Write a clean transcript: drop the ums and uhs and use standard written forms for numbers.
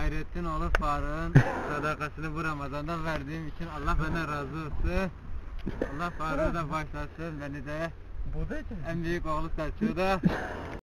Hayrettin oğlu Faruk'un sadakasını bu Ramazan'da verdiğim için Allah benden razı olsun. Allah Faruk'u da başlasın, beni de en büyük oğlu Selçuk'u da